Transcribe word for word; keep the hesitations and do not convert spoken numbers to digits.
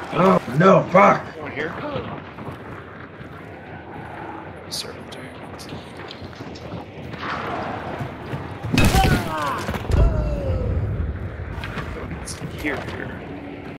Oh no, fuck! Over here. Circle diamonds. It's here.